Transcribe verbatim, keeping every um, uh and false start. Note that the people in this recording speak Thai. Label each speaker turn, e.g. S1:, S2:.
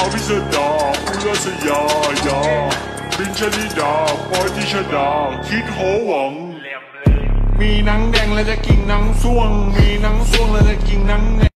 S1: อภิสดาอุลสยายาบินชนิดาปอยติชดาคิดโหวังมีหนังแดงแล้วจะกินหนังส่วงมีหนังส่วงแล้วจะกินหนัง